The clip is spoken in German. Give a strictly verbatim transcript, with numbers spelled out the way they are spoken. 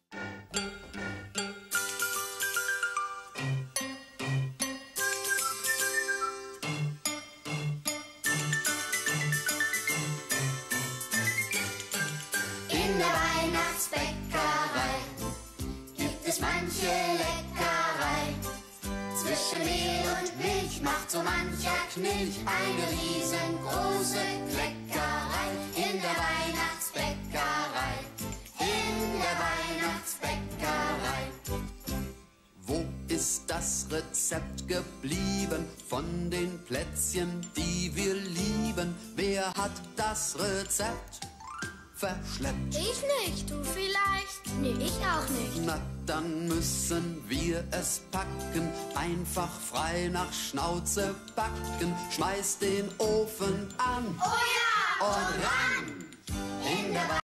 In der Weihnachtsbäckerei gibt es manche Leckerei. Zwischen Mehl und Milch macht so mancher Knilch eine riesengroße Kleckerei. In der Weihnachtsbäckerei, in der Weihnachtsbäckerei. Wo ist das Rezept geblieben von den Plätzchen, die wir lieben? Wer hat das Rezept verschleppt? Ich nicht, du vielleicht? Nee, ich auch nicht. Na, dann müssen wir es packen, einfach frei nach Schnauze backen. Schmeiß den Ofen an Oh ja! und rein!